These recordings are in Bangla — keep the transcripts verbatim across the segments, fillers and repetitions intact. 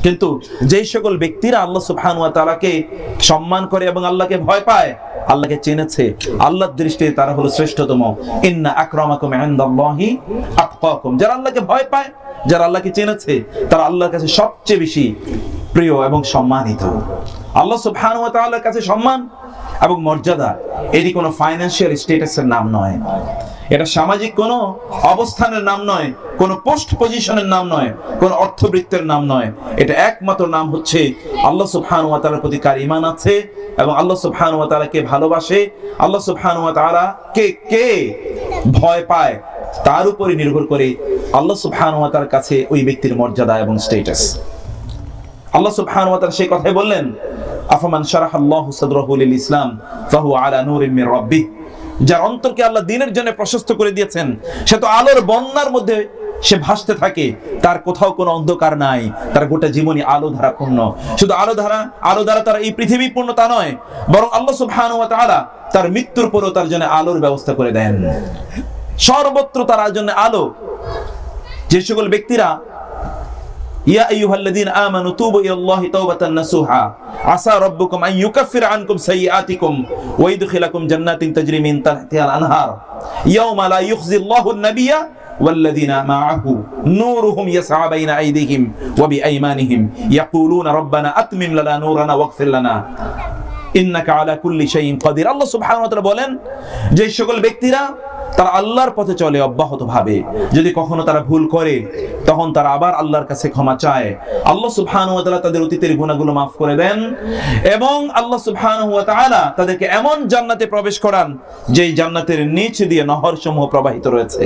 কিন্তু যেই সকল ব্যক্তিরা আল্লাহ সুবহানাহু ওয়া তাআলাকে সম্মান করে এবং আল্লাহকে ভয় পায়, আল্লাহকে চিনেছে, আল্লাহর দৃষ্টিতে তারা হলো শ্রেষ্ঠতম। ইন্না আকরামাকুম ইনদাল্লাহি আতকাকুম। যারা আল্লাহকে ভয় পায়, যারা আল্লাহকে চিনেছে, তারা আল্লাহর কাছে সবচেয়ে বেশি প্রিয় এবং সম্মানিত। আল্লাহ সুবহানাহু ওয়া তাআলার কাছে সম্মান এবং মর্যাদা এটি কোনো ফাইন্যান্সিয়াল স্ট্যাটাসের নাম নয়, এটা সামাজিক কোনো অবস্থানের নাম নয়, কোনো পোস্ট পজিশনের নাম নয়, কোনো অর্থবৃত্তের নাম নয়। এটা একমাত্র নাম হচ্ছে আল্লাহ সুবহানাহু ওয়া তাআলার প্রতি কার ঈমান আছে এবং আল্লাহ সুবহানাহু ওয়া তাআলাকে ভালোবাসে, আল্লাহ সুবহানাহু ওয়া তাআলা কে কে ভয় পায়, তার উপরে নির্ভর করে আল্লাহ সুবহানাহু ওয়া তাআলার কাছে ওই ব্যক্তির মর্যাদা এবং স্ট্যাটাস। আল্লাহ সুবহানাহু ওয়া তাআলা সেই কথাই বললেন, আফামান শারাহাল্লাহু সাদরাহু লিল ইসলাম ফাহুয়া আলা নূরিন মির রাব্বিহ। যার অন্তরকে আল্লাহ দ্বীনের জন্য প্রশস্ত করে দিয়েছেন, সে তো আলোর বন্যার মধ্যে সে ভাসতে থাকে, তার কোথাও কোনো অন্ধকার নাই, তার গোটা জীবনই আলো ধারা পূর্ণ। শুধু আলো ধারা আলো দ্বারা তার এই পৃথিবী পূর্ণ তা নয়, বরং আল্লাহ সুবহানাহু ওয়া তাআলা তার মৃত্যুর পরেও তার জন্য আলোর ব্যবস্থা করে দেন। সর্বত্র তার জন্য আলো। যে সকল ব্যক্তিরা ইয়া আইয়ুহাল্লাযীনা আমানু তুবু ইলাল্লাহি তাওবাতান নাসুহা আসা রাব্বুকুম আন ইউকাফিরা আনকুম সাইয়্যাতিকুম ওয়া ইদখিলাকুম জান্নাতিন তাজরি মিন তাহতিহাল আনহার ইয়াওমা লা ইউখজিল্লাহু আন-নাবিয়্যা ওয়াল্লাযীনা মা'আহু নূরুহুম ইয়াসআ বাইনা আইদিহিম ওয়া বিআইমানিহিম ইয়াকুলুনা রাব্বানা আতমিম লানা নূরানা ওয়াগফির লানা ইন্নাকা আলা কুল্লি শাইইন কাদির। আল্লাহ সুবহানাহু ওয়া তাআলা বলেন, যে সকল ব্যক্তিরা তারা আল্লাহর পথে চলে অব্যাহতভাবে, যদি কখনো তারা ভুল করে তখন তারা আবার আল্লাহর কাছে ক্ষমা চায়, আল্লাহ সুবহানাহু ওয়া তাআলা তাদের অতীতের গুনাহগুলো মাফ করে দেন এবং আল্লাহ সুবহানাহু ওয়া তাআলা তাদেরকে এমন জান্নাতে প্রবেশ করান যেই জান্নাতের নিচ দিয়ে নহরসমূহ প্রবাহিত রয়েছে।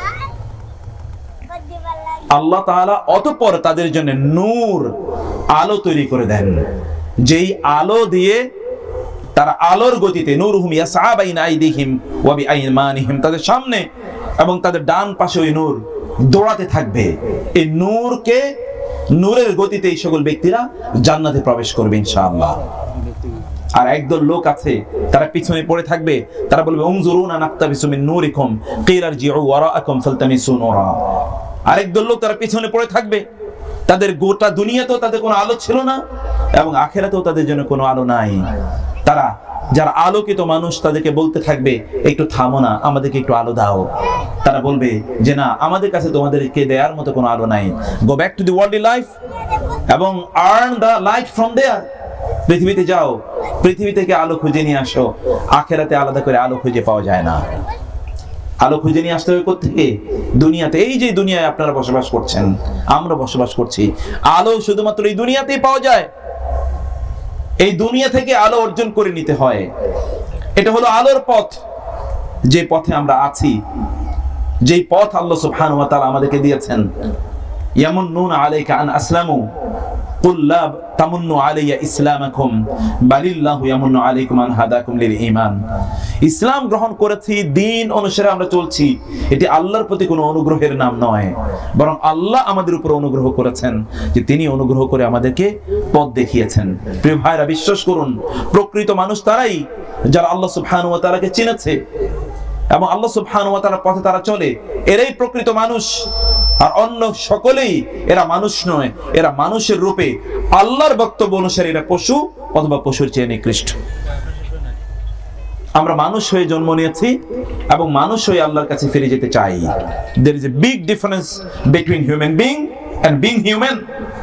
আল্লাহ তাআলা অতঃপর তাদের জন্য নূর, আলো তৈরি করে দেন, যেই আলো দিয়ে তারা আলোর গতিতে নূরুহুম ইয়াসআ বাইনা আইদিহিম ওয়া বিআইমানিহিম, তাদের সামনে এবং তাদের ডান পাশে ওই নূর দৌড়াতে থাকবে। এই নূরকে নূরের গতিতে এই সকল ব্যক্তিরা জান্নাতে প্রবেশ করবে ইনশাআল্লাহ। আর একদল লোক আছে তারা পিছনে পড়ে থাকবে, তারা বলবে উনজুরুনা নাকতাবিসু মিন নূরিকুম কিলা ইরজিউ ওয়ারাআকুম ফালতামিসু নূরা। আরেকদল লোক তারা পিছনে পড়ে থাকবে, তাদের গোটা দুনিয়াতেও তাদের কোনো আলো ছিল না এবং আখিরাতেও তাদের জন্য কোনো আলো নাই। তারা যারা আলোকিত মানুষ তাদেরকে বলতে থাকবে, একটু থামো না, আমাদেরকে একটু আলো দাও। তারা বলবে যে না, আমাদের কাছে তোমাদেরকে দেওয়ার মতো কোনো আলো নাই, go back to the worldly life এবং earn the light from there. পৃথিবীতে যাও, পৃথিবী থেকে আলো খুঁজে নিয়ে আসো। আখিরাতে আলাদা করে আলো খুঁজে পাওয়া যায় না। আলো খুঁজে নিয়ে আসতে হবে কোত্থেকে? দুনিয়াতে। এই যে দুনিয়ায় আপনারা বসবাস করছেন, আমরা বসবাস করছি, আলো শুধুমাত্র এই দুনিয়াতেই পাওয়া যায়। এই দুনিয়া থেকে আলো অর্জন করে নিতে হয়। এটা হলো আলোর পথ, যে পথে আমরা আছি, যেই পথ আল্লাহ সুবহানাহু ওয়া তাআলা আমাদেরকে দিয়েছেন। ইয়ামুন্নুনা আলাইকা আন আসলামু কুল লা তামুন্নু আলাইয়া ইসলামাকুম বালিল্লাহু ইয়ামুন্নু আলাইকুম আন হাদাকুম লিল ঈমান। ইসলাম গ্রহণ করেছি, দ্বীন অনুসারে আমরা চলছি, এটি আল্লাহর প্রতি কোনো অনুগ্রহের নাম নয়, বরং আল্লাহ আমাদের উপর অনুগ্রহ করেছেন, যে তিনি অনুগ্রহ করে আমাদেরকে পথ দেখিয়েছেন। প্রিয় ভাইরা, বিশ্বাস করুন, প্রকৃত মানুষ তারাই যারা আল্লাহ সুবহানাহু ওয়া তাআলাকে চিনেছে এবং আল্লাহ সুবহানাহু ওয়া তাআলার পথে তারা চলে, এরাই প্রকৃত মানুষ। আর অন্য সকলেই এরা মানুষ নয়, এরা মানুষের রূপে আল্লাহর বক্তব্য অনুসারে এরা পশু অথবা পশুর চেয়ে নিকৃষ্ট। আমরা মানুষ হয়ে জন্ম নিয়েছি এবং মানুষ হয়ে আল্লাহর কাছে ফিরে যেতে চাই। There is a big difference between human being and being human.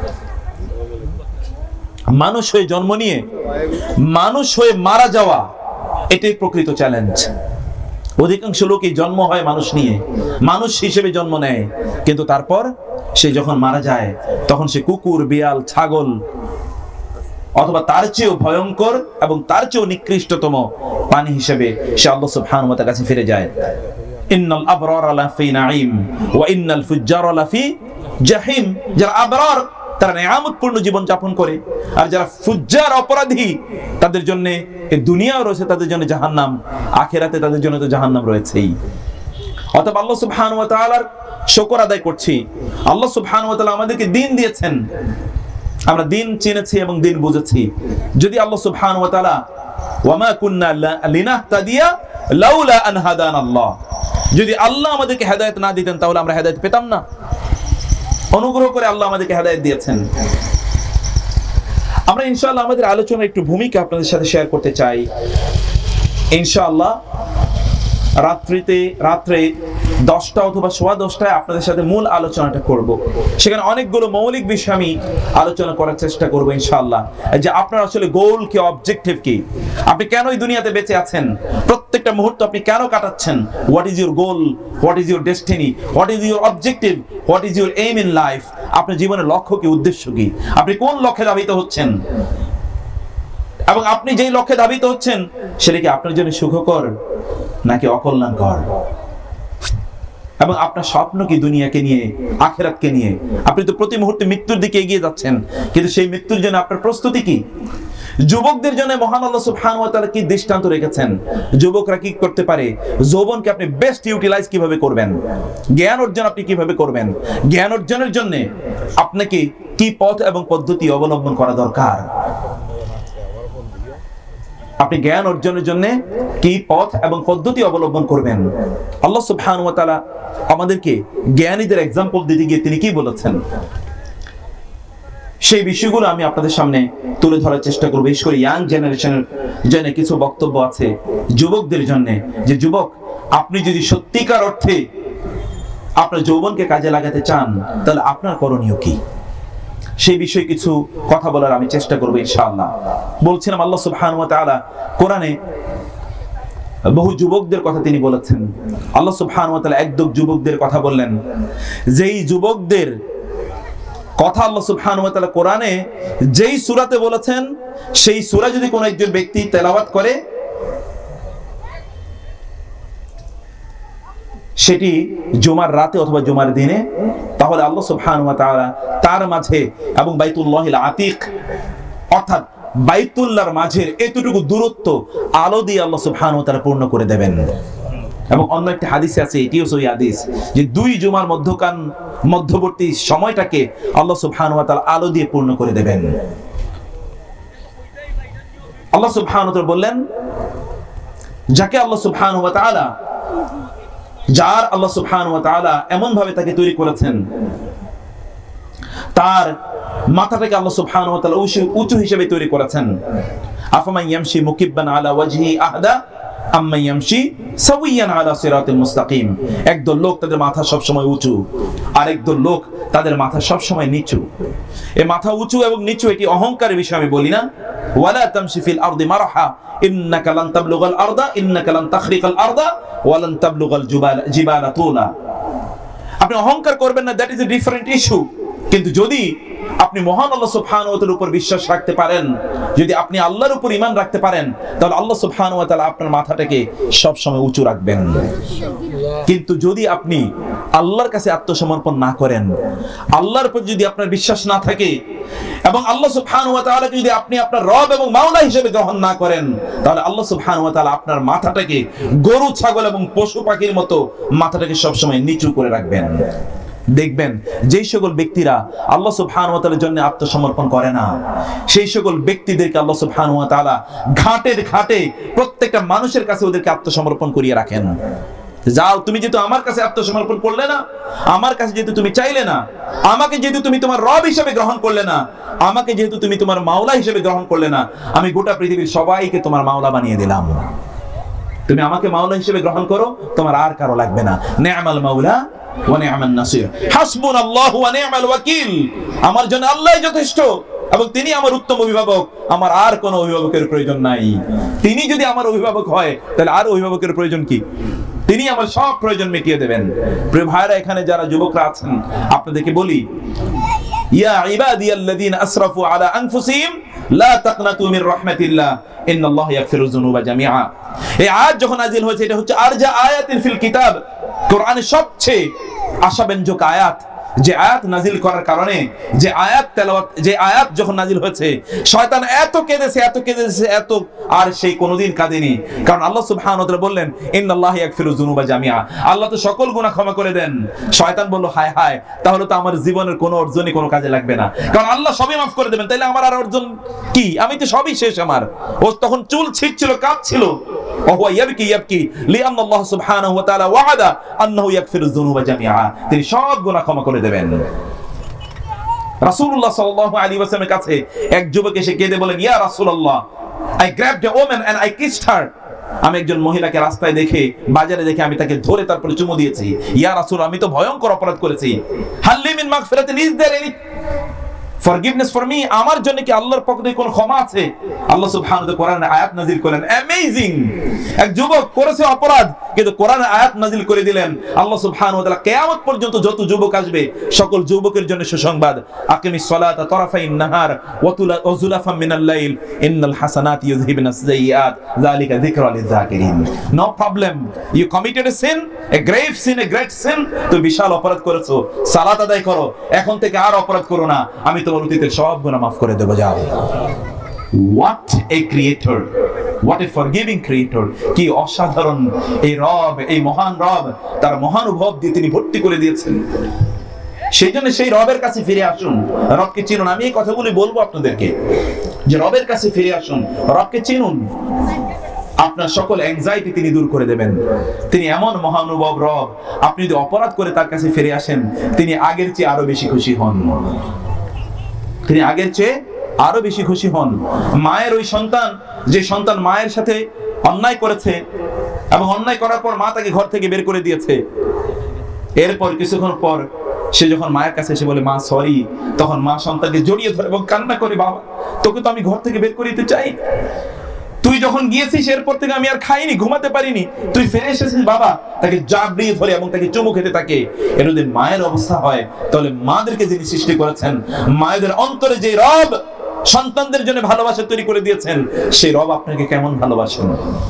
মানুষ হয়ে জন্ম নিয়ে মানুষ হয়ে মারা যাওয়া, এটাই প্রকৃত চ্যালেঞ্জ। অধিকাংশ লোকই জন্ম হয় মানুষ নিয়ে, মানুষ হিসেবে জন্ম নেয়, কিন্তু তারপর সে যখন মারা যায় তখন সে কুকুর, বিড়াল, ছাগল অথবা তার চেয়েও ভয়ঙ্কর এবং তার চেয়েও নিকৃষ্টতম প্রাণী হিসেবে সে আল্লাহ সুবহানাহু ওয়া তাআলার কাছে ফিরে যায়। ইন্নাল আবরারা লাফি নাঈম ওয়া ইন্নাল ফুজ্জারা লাফি জাহিম। যারা আবরার তারা নিয়ামতপূর্ণ জীবন যাপন করে, আর যারা ফুজ্জার অপরাধী তাদের জন্য এই দুনিয়াও রয়েছে তাদের জন্য জাহান্নাম, আখিরাতে তাদের জন্য তো জাহান্নাম রয়েছেই। অতএব আল্লাহ সুবহানাহু ওয়া তাআলার শুকর আদায় করছি। আল্লাহ সুবহানাহু ওয়া তাআলা আমাদেরকে দ্বীন দিয়েছেন, আমরা দ্বীন চিনেছি এবং দ্বীন বুঝেছি। যদি আল্লাহ সুবহানাহু ওয়া তাআলা ওয়ামা কুন্না লিনাহতাদিয়া লাউলা আন হাদানাল্লাহ, যদি আল্লাহ আমাদেরকে হেদায়েত না দিতেন তাহলে আমরা হেদায়েত পেতাম না। অনুগ্রহ করে আল্লাহ আমাদেরকে হেদায়েত দিয়েছেন। আমরা ইনশাআল্লাহ আমাদের আলোচনার একটু ভূমিকা আপনাদের সাথে শেয়ার করতে চাই। ইনশাআল্লাহ রাত্রিতে রাত্রে দশটা অথবা সোয়া দশটায় আপনাদের সাথে মূল আলোচনাটা করব। সেখানে অনেকগুলো মৌলিক বিষয় আমি আলোচনা করার চেষ্টা করব ইনশাআল্লাহ, যে আপনার আসলে গোল কি, অবজেক্টিভ কি, আপনি কেন এই দুনিয়াতে বেঁচে আছেন, প্রত্যেকটা মুহূর্ত আপনি কেন কাটাচ্ছেন, what is your goal, what is your destiny, what is your objective, what is your aim in life, আপনার জীবনের লক্ষ্য কি, উদ্দেশ্য কি, আপনি কোন লক্ষ্যে ধাবিত হচ্ছেন, এবং আপনি যেই লক্ষ্যে ধাবিত হচ্ছেন সেটা কি আপনার জন্য সুখকর নাকি অকল্যাণকর, এবং আপনার স্বপ্ন কি দুনিয়াকে নিয়ে, আখিরাতকে নিয়ে। আপনি তো প্রতি মুহূর্তে মৃত্যুর দিকে এগিয়ে যাচ্ছেন, কিন্তু সেই মৃত্যুর জন্য আপনার প্রস্তুতি কি? যুবকদের জন্য মহান আল্লাহ সুবহানাহু ওয়া তাআলা কি দৃষ্টান্ত রেখেছেন, যুবকরা কি করতে পারে, যৌবনকে আপনি বেস্ট ইউটিলাইজ কিভাবে করবেন, জ্ঞান অর্জন আপনি কিভাবে করবেন, জ্ঞান অর্জনের জন্য আপনাকে কি পথ এবং পদ্ধতি অবলম্বন করা দরকার, আপনি জ্ঞান অর্জনের জন্য কি পথ এবং পদ্ধতি অবলম্বন করবেন। আল্লাহ সুবহানাহু ওয়া তাআলা আমাদেরকে জ্ঞানীদের এক্সাম্পল দিতে গিয়ে তিনি কি বলেছেন, সেই বিষয়গুলো আমি আপনাদের সামনে তুলে ধরার চেষ্টা করব। বিশেষ করে ইয়াং জেনারেশনের জন্য কিছু বক্তব্য আছে, যুবকদের জন্য, যে যুবক আপনি যদি সত্যিকার অর্থে আপনার যৌবনকে কাজে লাগাতে চান তাহলে আপনার করণীয় কি, সেই বিষয়ে কিছু কথা বলার আমি চেষ্টা করব ইনশাআল্লাহ। বলছিলাম আল্লাহ সুবহানাহু ওয়া তাআলা কোরআনে বহু যুবকদের কথা তিনি বলেছেন। আল্লাহ সুবহানাহু ওয়া তাআলা একদল যুবকদের কথা বললেন, যেই যুবকদের কথা আল্লাহ সুবহানাহু ওয়া তাআলা কোরআনে যেই সূরাতে বলেছেন, সেই সূরা যদি কোনো একজন ব্যক্তি তেলাওয়াত করে সেটি জুমার রাতে অথবা জুমার দিনে, তাহলে আল্লাহ সুবহানাহু ওয়া তাআলা তার মাঝে এবং বাইতুল্লাহিল আতিক অর্থাৎ বাইতুল্লাহর মাঝের এতটুকু দূরত্ব আলো দিয়ে আল্লাহ সুবহানাহু ওয়া তাআলা পূর্ণ করে দেবেন। এবং অন্য একটি হাদিসে আছে, এটিও সহিহ হাদিস, যে দুই জুমার মধ্যকান মধ্যবর্তী সময়টাকে আল্লাহ সুবহানাহু ওয়া তাআলা আলো দিয়ে পূর্ণ করে দেবেন। আল্লাহ সুবহানাহু ওয়া তাআলা বললেন, যাকে আল্লাহ সুবহানাহু ওয়া তাআলা যার আল্লাহ সুবহানাহু ওয়া তাআলা এমন ভাবে তাকে তৈরি করেছেন, তার মাথাটাকে আল্লাহ সুবহানাহু ওয়া তাআলা উঁচু হিসেবে তৈরি করেছেন। আফামান ইয়ামশি মুকিব্বান আলা ওয়াজহি আহদা আম্মা ইয়ামশি সাওয়িয়ান আলা সিরাতিল মুস্তাকিম। একদল লোক তাদের মাথা সব সময় উঁচু, আর একদল লোক তাদের মাথা সব সময় নিচু। এই মাথা উঁচু এবং নিচু এটি অহংকারের বিষয় আমি বলি না। ওয়ালা তামশি ফিল আরদি মারহা ইন্নাকা লান তাবলুগাল আরদা ইন্নাকা লান তাখরিকাল আরদা ওয়া লান তাবলুগাল জিবালা তুলা। আপনি অহংকার করবেন না, that is a different issue. কিন্তু যদি আপনি মহান আল্লাহ সুবহানাহু ওয়া তাআলার উপর বিশ্বাস রাখতে পারেন, যদি আপনি আল্লাহর উপর ঈমান রাখতে পারেন, তাহলে আল্লাহ সুবহানাহু ওয়া তাআলা আপনার মাথাটাকে সব সময় উঁচু রাখবেন। কিন্তু যদি আপনি আল্লাহর কাছে আত্মসমর্পণ না করেন, আল্লাহর উপর যদি আপনার বিশ্বাস না থাকে, এবং আল্লাহ সুবহানাহু ওয়া তাআলাকে যদি আপনি আপনার রব এবং মাওলা হিসেবে গ্রহণ না করেন, তাহলে আল্লাহ সুবহানাহু ওয়া তাআলা আপনার মাথাটাকে গরু, ছাগল এবং পশু পাখির মতো মাথাটাকে সব সময় নিচু করে রাখবেন। দেখবেন যেই সকল ব্যক্তিরা আল্লাহ সুবহানাহু ওয়া তাআলার জন্য আত্মসমর্পণ করে না, সেই সকল ব্যক্তিদেরকে আল্লাহ সুবহানাহু ওয়া তাআলা ঘাটের ঘাটে প্রত্যেকটা মানুষের কাছে ওদেরকে আত্মসমর্পণ করিয়ে রাখেন। যাও, তুমি যেহেতু আমার কাছে আত্মসমর্পণ করলে না, আমার কাছে যেহেতু তুমি চাইলে না, আমাকে যেহেতু তুমি তোমার রব হিসেবে গ্রহণ করলে না, আমাকে যেহেতু তুমি তোমার মাওলা হিসেবে গ্রহণ করলে না, আমি গোটা পৃথিবীর সবাইকে তোমার মাওলা বানিয়ে দিলাম। তুমি আমাকে মাওলা হিসেবে গ্রহণ করো, তোমার আর কারো লাগবে না। নি'মাল মাওলা ওয়া নি'মান নাসির, হাসবুনাল্লাহু ওয়া নি'মাল ওয়াকিল। আমার জন্য আল্লাহই যথেষ্ট এবং তিনি আমার উত্তম অভিভাবক, আমার আর কোনো অভিভাবকের প্রয়োজন নাই। তিনি যদি আমার অভিভাবক হয় তাহলে আর অভিভাবকের প্রয়োজন কি? তিনি আমার সব প্রয়োজন মিটিয়ে দেবেন। প্রিয় ভাইরা, এখানে যারা যুবকরা আছেন আপনাদেরকে বলি, ইয়া ইবাদিয়াল্লাযীনা আসরাফু আলা আনফুসিহিম লা তাকনাতু মির রাহমাতিল্লাহ ইন্নাল্লাহা ইয়াগফিরুয যুনুবা জামিআ। এই আয়াত যখন নাযিল হয়েছে, এটা হচ্ছে আরজা আয়াতিন ফিল কিতাব, কোরআনের সবচেয়ে আশাব্যঞ্জক আয়াত। যে আয়াত নাজিল করার কারণে, যে আয়াত তেলাওয়াত, যে আয়াত যখন নাজিল হয়েছে, শয়তান এত কেঁদেছে এত কেঁদেছে এত, আর সেই কোনোদিন কাঁদেনি। কারণ আল্লাহ সুবহানাহু ওয়া তাআলা বললেন, ইন্নাল্লাহা ইয়াগফিরুয যুনুবা জামিআ, আল্লাহ তো সকল গুনাহ ক্ষমা করে দেন। শয়তান বলল, হায় হায়, তাহলে তো আমার জীবনের কোনো অর্জনই কোনো কাজে লাগবে না, কারণ আল্লাহ সবই মাফ করে দেবেন, তাইলে আমার আর অর্জন কি? আমি তো সবই শেষ। আমার ও তখন চুল ছিঁড়ছিল, কাঁদছিল। ওয়া ইয়াবকি ইয়াবকি লিআন্নাল্লাহ সুবহানাহু ওয়া তাআলা ওয়া'আদা আন্নাহু ইয়াগফিরুয যুনুবা জামিআ, তিনি সব গুনাহ ক্ষমা করে দেবেন। রাসূলুল্লাহ সাল্লাল্লাহু আলাইহি ওয়াসাল্লামের কাছে এক যুবক এসে কেঁদে বলেন, ইয়া রাসূলুল্লাহ, I grabbed a woman and I kissed her. আমি একজন মহিলাকে রাস্তায় দেখে, বাজারে দেখে আমি তাকে ধরে তারপরে চুমু দিয়েছি। ইয়া রাসূল, আমি তো ভয়ঙ্কর অপরাধ করেছি। হাল্লি মিন মাগফিরাতিন, is there any forgiveness for me? আমার জন্য কি আল্লাহর পক্ষ থেকে কোনো ক্ষমা আছে? আল্লাহ সুবহানাহু ওয়া তাআলা কোরআনে আয়াত নাযিল করেন, অ্যামেজিং। এক যুবক করেছে অপরাধ, কিন্তু কোরআনে আয়াত নাযিল করে দিলেন। আল্লাহ সুবহানাহু ওয়া তাআলা কিয়ামত পর্যন্ত যত যুবক আসবে সকল যুবকের জন্য সুসংবাদ, আকিমিস সালাতা তারাফাইন নাহার ওয়া যুলাফাম মিনাল লাইল ইন্নাল হাসানাতি ইউযহিবনাস সাইয়্যাত যালিকা যিকরা লিয-যাকিরিন। No problem, you committed a sin, a grave sin, a great sin. তুমি বিশাল অপরাধ করেছো, সালাত আদায় করো, এখন থেকে আর অপরাধ করো না, আমি তোমার অতীতের সব গুনাহ মাফ করে দেব, যাও। What a creator, what a forgiving creator! কি অসাধারণ এই রব, এই মহান রব, তার মহানুভব দিয়ে তিনি ভর্তি করে দিয়েছেন। সেই জন্য সেই রবের কাছে ফিরে আসুন, রবকে চিনুন। আমি এই কথাগুলি বলবো আপনাদেরকে যে রবের কাছে ফিরে আসুন, রবকে চিনুন। আপনার সকল অ্যাংজাইটি তিনি দূর করে দেবেন। তিনি এমন মহানুভব রব, আপনি যদি অপরাধ করে তার কাছে ফিরে আসেন, তিনি আগের চেয়ে আরো বেশি খুশি হন। তিনি আগের চেয়ে আরো বেশি খুশি হন। মায়ের ওই সন্তান, যে সন্তান মায়ের সাথে অন্যায় করেছে এবং অন্যায় করার পর মা তাকে ঘর থেকে বের করে দিয়েছে, এরপর কিছুক্ষণ পর সে যখন মায়ের কাছে এসে বলে, মা সরি, তখন মা সন্তানকে জড়িয়ে ধরে এবং কান্না করে, বাবা তোকে তো আমি ঘর থেকে বের করে দিতে চাই, তুই যখন গিয়েছিস এরপর থেকে আমি আর খাইনি, ঘুমাতে পারিনি, তুই ফিরে এসেছিস বাবা। তাকে জাবড়িয়ে ধরে এবং তাকে চুমু খেতে থাকে। এর যদি মায়ের অবস্থা হয়, তাহলে মাদেরকে যিনি সৃষ্টি করেছেন, মায়েদের অন্তরে যে রব সন্তানদের জন্য ভালোবাসা তৈরি করে দিয়েছেন, সেই রব আপনাকে কেমন ভালোবাসেন?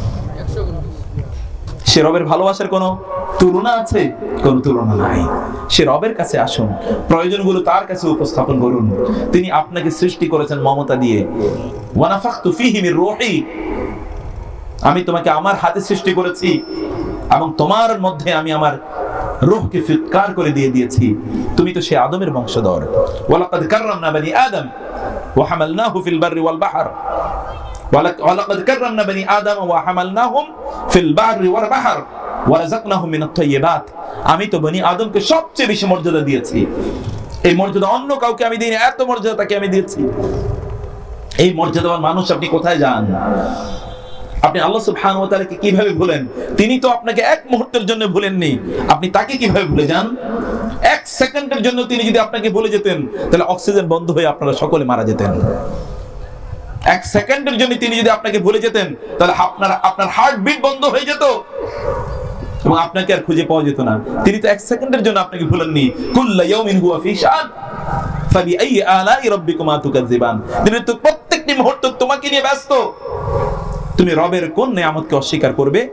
সে রবের ভালোবাসার কোনো তুলনা আছে? কোনো তুলনা নাই। সে রবের কাছে আসুন, প্রয়োজনগুলো তার কাছে উপস্থাপন করুন। তিনি আপনাকে সৃষ্টি করেছেন মমতা দিয়ে। ওয়া নাফাখতু ফীহি মির রূহি, আমি তোমাকে আমার হাতে সৃষ্টি করেছি এবং তোমার মধ্যে আমি আমার রূহকে ফিৎকার করে দিয়ে দিয়েছি। তুমি তো সে আদমের বংশধর। ওয়া লাকাদ কাররামনা বানি আদম ওয়া হামালনাহু ফিল বাররি ওয়াল বাহর ওয়া লাকাদ কাররামনা বানি আদম ওয়া হামালনাহুম ফিল বাররি ওয়াল বাহর ওয়া রাযাকনাহুম মিনাত তাইয়্যিবাত। আমি তো বনি আদমকে সবচেয়ে বেশি মর্যাদা দিয়েছি। এই মর্যাদা অন্য কাউকে আমি দিইনি, এত মর্যাদা তাকে আমি দিয়েছি। এই মর্যাদাবান মানুষ আপনি কোথায় যান? আপনি আল্লাহ সুবহানাহু ওয়া তাআলাকে কিভাবে ভুলেন? তিনি তো আপনাকে এক মুহূর্তের জন্য ভুলেননি, আপনি তাকে কিভাবে ভুলে যান? এক সেকেন্ডের জন্য তিনি যদি আপনাকে ভুলে যেতেন, তাহলে অক্সিজেন বন্ধ হয়ে আপনারা সকলে মারা যেতেন। এক সেকেন্ডের জন্য তিনি যদি আপনাকে ভুলে যেতেন, তাহলে আপনার আপনার হার্টবিট বন্ধ হয়ে যেত এবং আপনাকে আর খুঁজে পাওয়া যেত না। তিনি তো এক সেকেন্ডের জন্য আপনাকে ভুলেননি। কুল্লু ইয়াউমিন হুয়া ফি শান ফাবিআইয়ি আলাই রাব্বিকুমা তুকাজ্জিবান। তিনি তো প্রত্যেকটি মুহূর্ত তোমাকে নিয়ে ব্যস্ত। তুমি রবের কোন নিয়ামতকে অস্বীকার করবে?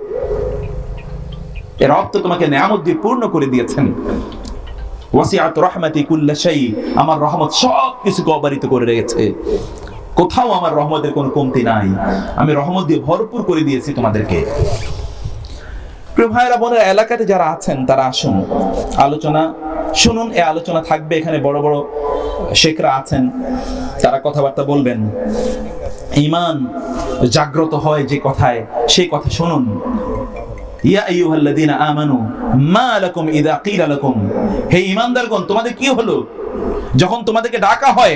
এর রব তো তোমাকে নিয়ামত দিয়ে পূর্ণ করে দিয়েছেন। ওয়াসিআত রাহমাতি কুল্লা শাই, আমার রহমত সব কিছুকে অবারিত করে রেখেছে। কোথাও আমার রহমতের কোনো কমতি নাই, আমি রহমত দিয়ে ভরপুর করে দিয়েছি তোমাদেরকে। প্রিয় ভাইরা বোনেরা, এলাকাতে যারা আছেন তারা আসুন, আলোচনা শুনুন। এই আলোচনা থাকবে, এখানে বড় বড় শেখরা আছেন, তারা কথাবার্তা বলবেন। ঈমান জাগ্রত হয় যে কথায়, সেই কথা শুনুন। ইয়া আইয়ুহাল্লাযীনা আমানু মা লাকুম ইযা কিলা লাকুম, হে ঈমানদারগণ, তোমাদের কি হলো যখন তোমাদেরকে ডাকা হয়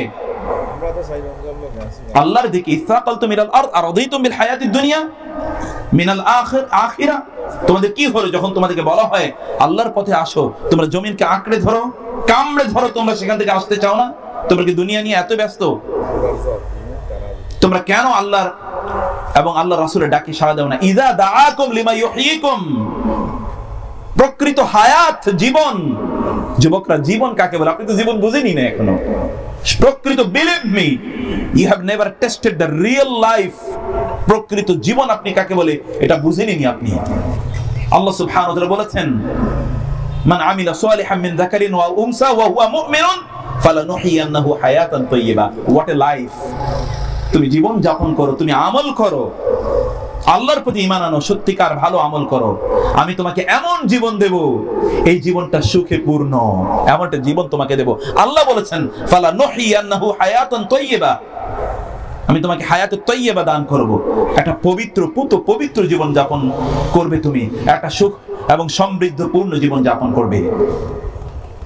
আল্লাহর দিকে? ইসতাকালতুম ইলাল আরদ আরাদিতুম বিল হায়াতিদ দুনিয়া মিনাল আখির আখিরা, তোমাদের কি হলো যখন তোমাদেরকে বলা হয় আল্লাহর পথে আসো? তোমরা জমিনকে আঁকড়ে ধরো, কামড়ে ধরো, তোমরা সেখান থেকে আসতে চাও না? তোমরা কি দুনিয়া নিয়ে এত ব্যস্ত? তোমরা কেন আল্লাহর এবং আল্লাহ রাসূলের ডাকে সাড়া দাও না? ইযা দাআকুম লিমা ইউহয়িকুম, প্রকৃত হায়াত জীবন। যুবকরা, জীবন কাকে বলে? আপনি তো জীবন বুঝেনি না এখনো। প্রকৃত, believe me, you have never tested the real life. প্রকৃত জীবন আপনি কাকে বলে এটা বুঝেনি আপনি। আল্লাহ সুবহানাহু ওয়া তাআলা বলেছেন, মান আমিলা সালিহাম মিন যাকারিন ওয়া উনসা ওয়া হুয়া মুমিনুন ফালানুহইয়ান্নাহু হায়াতান তাইয়্যিবা। What a life! তুমি জীবন যাপন করো, তুমি আমল করো, আল্লাহর প্রতি ঈমান আনো, সত্যিকার ভালো আমল করো। আমি তোমাকে এমন জীবন দেব, এই জীবনটা সুখে পূর্ণ, এমনটা জীবন তোমাকে দেব। আল্লাহ বলেছেন, ফালানুহইয়ান্নাহু হায়াতান তাইয়্যিবা, আমি তোমাকে হায়াতে তাইয়্যিবা দান করব। একটা পবিত্র, পুত পবিত্র জীবন যাপন করবে তুমি, একটা সুখ এবং সমৃদ্ধ পূর্ণ জীবন যাপন করবে।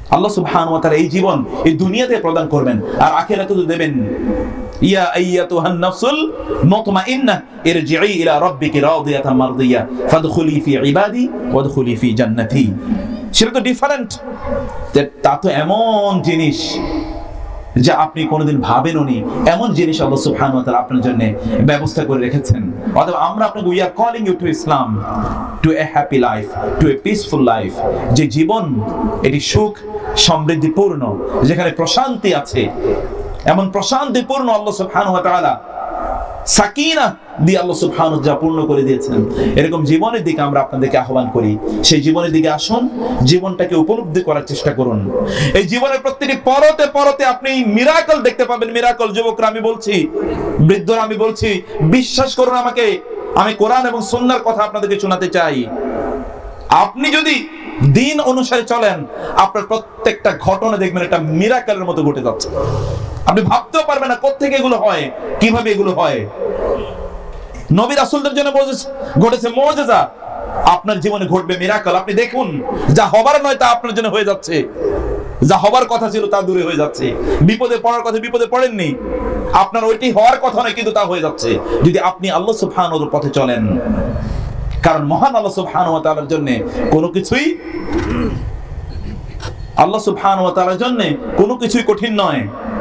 আল্লাহ সুবহানাহু ওয়া তাআলা এই জীবন এই দুনিয়াতে প্রদান করবেন, আর আখিরাতে তো দেবেন। ইয়া আইয়াতুহান নাফসুল মুতমাইন্নাহ ইরজিই ইলা রাব্বিকি রাদিয়াতাম মারদিয়া ফাদখুলি ফি ইবাদি ওয়াদখুলি ফি জান্নাতি। সেটা তো ডিফারেন্ট, তা তো এমন জিনিস যা আপনি কোনোদিন ভাবেননি, এমন জিনিস আল্লাহ সুবহানাহু ওয়া তাআলা আপনার জন্য ব্যবস্থা করে রেখেছেন। অতএব আমরা আপনাকে we are calling you to Islam, to a happy life, to a peaceful life. যে জীবন এটি সুখ সমৃদ্ধিপূর্ণ, যেখানে প্রশান্তি আছে, এমন প্রশান্তিপূর্ণ আল্লাহ সুবহানাহু ওয়া তাআলা সাকিনা দিয়ে আল্লাহ সুবহানাহু ওয়া তাআলা পূর্ণ করে দিয়েছেন। এরকম জীবনের দিকে আমরা আপনাদেরকে আহ্বান করি, সেই জীবনের দিকে আসুন, জীবনটাকে উপলব্ধি করার চেষ্টা করুন। এই জীবনের প্রত্যেকটি পরতে পরতে আপনি মিরাকল দেখতে পাবেন, মিরাকল। যুবকরা আমি বলছি, বৃদ্ধরা আমি বলছি, বিশ্বাস করুন আমাকে, আমি কোরআন এবং সুন্নাহর কথা আপনাদেরকে শোনাতে চাই। আপনি যদি দিন অনুসারে চলেন, আপনার প্রত্যেকটা ঘটনা দেখবেন একটা মিরাকলের মতো ঘটে যাচ্ছে। আপনি ভাবতেও পারবেন না কোত্থেকে এগুলো হয়, কিভাবে এগুলো হয়। নবী রাসূলদের জন্য ঘটেছে মুজিজা, আপনার জীবনে ঘটবে মিরাকল। আপনি দেখুন, যা হবার নয় তা আপনার জন্য হয়ে যাচ্ছে, যা হবার কথা ছিল তা দূরে হয়ে যাচ্ছে। বিপদে পড়ার কথা বিপদে পড়েননি, আপনার ওইটি হওয়ার কথা নয় কিন্তু তা হয়ে যাচ্ছে, যদি আপনি আল্লাহ সুবহানাহু ওয়া তাআলার পথে চলেন। কারণ মহান আল্লাহ সুবহানাহু ওয়া তাআলার জন্য কোনো কিছুই আল্লাহ সুবহানাহু ওয়া তাআলার জন্য কোনো কিছুই কঠিন নয়।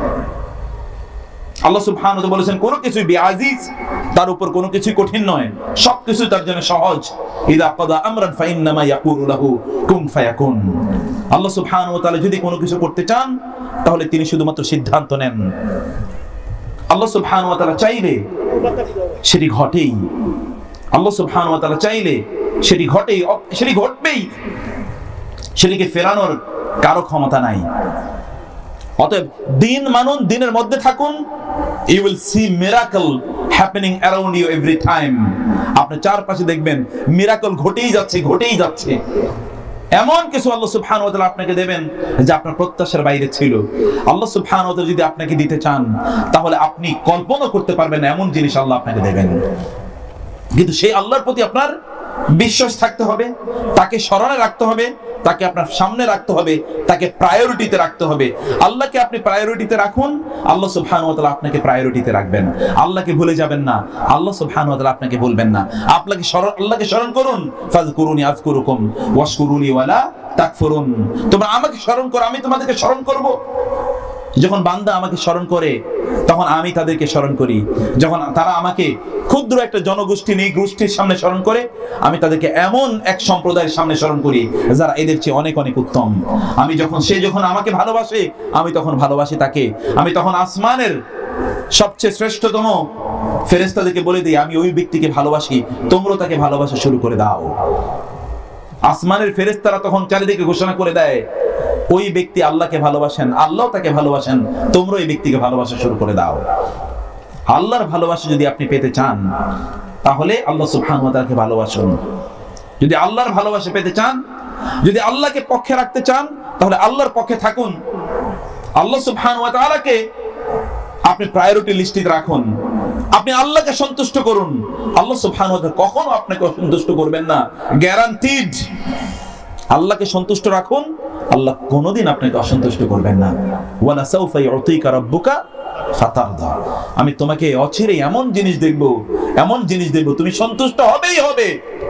আল্লাহ সুবহানাহু ওয়া তাআলা বলেছেন কোনো কিছুই বিআজিজ, তার উপর কোনো কিছুই কঠিন নয়, সবকিছু তার জন্য সহজ। ইযা কাদা আমরান ফাইন্নামা ইয়াকুলু লাহু কুন ফায়াকুন। আল্লাহ সুবহানাহু ওয়া তাআলা যদি কোনো কিছু করতে চান, তাহলে তিনি শুধুমাত্র সিদ্ধান্ত নেন। আল্লাহ সুবহানাহু ওয়া তাআলা চাইলে সেটি ঘটেই, আল্লাহ সুবহানাহু ওয়া তাআলা চাইলে সেটি ঘটেই, সেটি ঘটবেই, সেটিকে ফেরানোর কারো ক্ষমতা নাই। অতএব দিন মানুন, দিনের মধ্যে থাকুন, you will see miracle happening around you every time। আপনি চারপাশে দেখবেন মিরাকল ঘটেই যাচ্ছে, ঘটেই যাচ্ছে। এমন কিছু আল্লাহ সুবহানাহু ওয়া তাআলা আপনাকে দেবেন যা আপনার প্রত্যাশার বাইরে ছিল। আল্লাহ সুবহানাহু ওয়া তাআলা যদি আপনাকে দিতে চান, তাহলে আপনি কল্পনা করতে পারবেন না এমন জিনিস আল্লাহ আপনাকে দেবেন। কিন্তু সেই আল্লাহর প্রতি আপনার বিশ্বাস থাকতে হবে, তাকে স্মরণে রাখতে হবে, তাকে আপনার সামনে রাখতে হবে, তাকে প্রায়োরিটিতে রাখতে হবে। আল্লাহকে আপনি প্রায়োরিটিতে রাখুন, আল্লাহ সুবহানাহু ওয়া তাআলা আপনাকে প্রায়োরিটিতে রাখবেন। আল্লাহকে ভুলে যাবেন না, আল্লাহ সুবহানাহু ওয়া তাআলা আপনাকে ভুলবেন না। আপনাকে স্মরণ, আল্লাহকে স্মরণ করুন। ফাযকুরুনি আযকুরুকুম ওয়াশকুরুনি ওয়ালা তাকফুরুন। তোমরা আমাকে স্মরণ করো, আমি তোমাদেরকে স্মরণ করব। যখন বান্দা আমাকে স্মরণ করে, তখন আমি তাদেরকে স্মরণ করি। যখন তারা আমাকে ক্ষুদ্র একটা জনগোষ্ঠী নেই গোষ্ঠীর সামনে স্মরণ করে, আমি তাদেরকে এমন এক সম্প্রদায়ের সামনে স্মরণ করি যারা এদের চেয়ে অনেক অনেক উত্তম। আমি যখন সে যখন আমাকে ভালোবাসে, আমি তখন ভালোবাসি তাকে। আমি তখন আসমানের সবচেয়ে শ্রেষ্ঠতম ফেরেশতাদেরকে বলে দিই, আমি ওই ব্যক্তিকে ভালোবাসি, তোমরা তাকে ভালোবাসা শুরু করে দাও। আসমানের ফেরেশতারা তখন চারিদিকে ঘোষণা করে দেয়, ওই ব্যক্তি আল্লাহকে ভালোবাসেন, আল্লাহ তাকে ভালোবাসেন, তোমরা ওই ব্যক্তিকে ভালোবাসা শুরু করে দাও। আল্লাহর ভালোবাসা যদি আপনি পেতে চান, তাহলে আল্লাহ সুবহানাহু ওয়া তাআলাকে ভালোবাসুন। যদি আল্লাহর ভালোবাসা পেতে চান, যদি আল্লাহকে পক্ষে রাখতে চান, তাহলে আল্লাহর পক্ষে থাকুন। আল্লাহ সুবহানাহু ওয়া তাআলাকে আপনি প্রায়োরিটি লিস্টে রাখুন। আপনি আল্লাহকে সন্তুষ্ট করুন, আল্লাহ সুবহানাহু ওয়া তাআলা কখনো আপনাকে অসন্তুষ্ট করবেন না, গ্যারান্টিড। আল্লাহকে সন্তুষ্ট রাখুন, আল্লাহ কোনোদিন আপনাকে অসন্তুষ্ট করবেন না। ওয়ালা সাউফা ইউতিকা রাব্বুকা ফাতারদা। আমি তোমাকে অচিরেই এমন জিনিস দেখব, এমন জিনিস দেখব তুমি সন্তুষ্ট হবেই হবে।